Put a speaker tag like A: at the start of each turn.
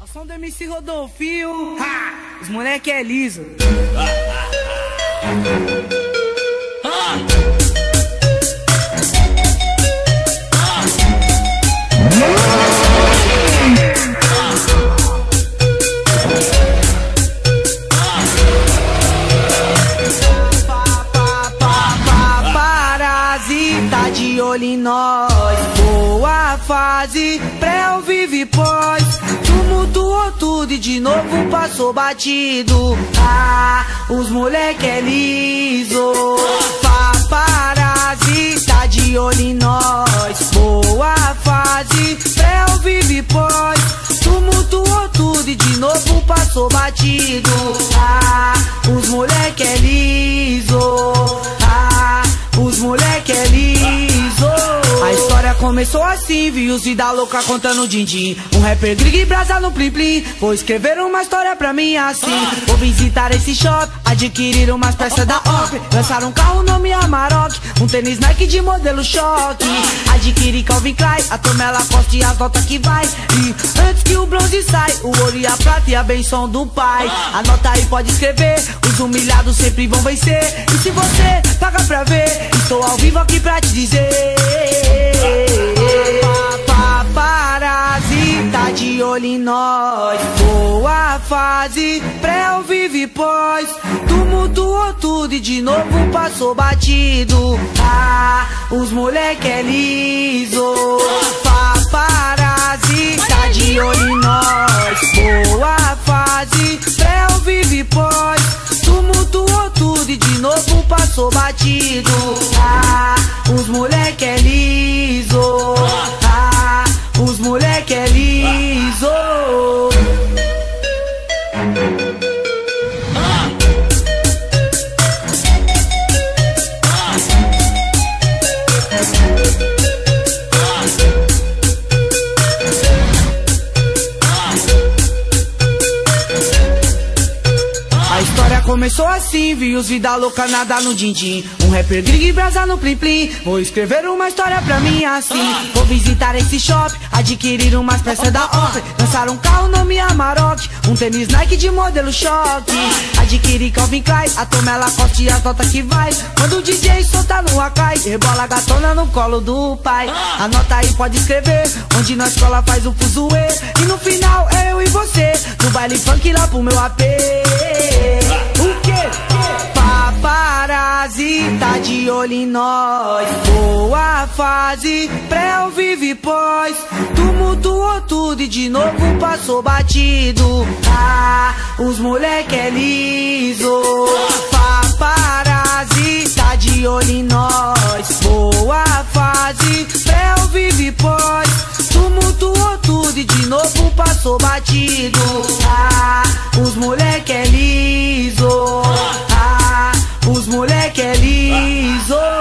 A: Som do MC Rodolfinho, os moleque é liso. Parasita de olho em nós, boa fase, pré ou vive pós. Tumultuou tudo e de novo passou batido. Os moleque é liso. Parasita de olho em nós, boa fase, pré ou vive pós. Tumultuou tudo e de novo passou batido. Os moleque é liso. Os moleque é liso. A história começou assim, vi os vida louca contando din-din. Um rapper grig e brasa no plim-plim. Vou escrever uma história pra mim assim. Vou visitar esse shop, adquirir umas peças da OP. Lançar um carro nome Amarok, um tênis Nike de modelo choque. Adquirir Calvin Klein, a Tomela Costa e as notas que vai. E antes que o bronze sai, o ouro e a prata e a benção do pai. Anota aí, pode escrever, os humilhados sempre vão vencer. E se você paga pra ver, estou ao vivo aqui pra te dizer. Parasita de olho em nós, boa fase, pré ou vive pós. Tumultuou tudo e de novo passou batido. Os moleque é liso. Parasita de olho em nós, boa fase, pré ou vive pós. Tumultuou tudo e de novo passou batido. Os moleque é liso. Os moleque é liso. A história começou assim, vi os vida louca nadar no din-din. Um rapper grig e brasa no plim-plim. Vou escrever uma história pra mim assim. Vou visitar esse shop, adquirir umas peças da OP. Lançar um carro nome Amarok, um tênis Nike de modelo choque. Adquirir Calvin Klein, a Tomela Costa e as notas que vai. Quando o DJ solta no Akai, rebola a gatona no colo do pai. Anota aí, pode escrever, onde na escola faz o fuzuê. E no final é eu e você, no baile funk lá pro meu AP. O quê? Parasita de olho em nós, boa fase, pré ou vive pós. Tumultuou tudo e de novo passou batido. Os moleque é liso. Parasita de olho em nós, boa fase, pré ou vive pós. Tumultuou tudo e de novo passou batido. Os moleque é liso. Os moleque é liso.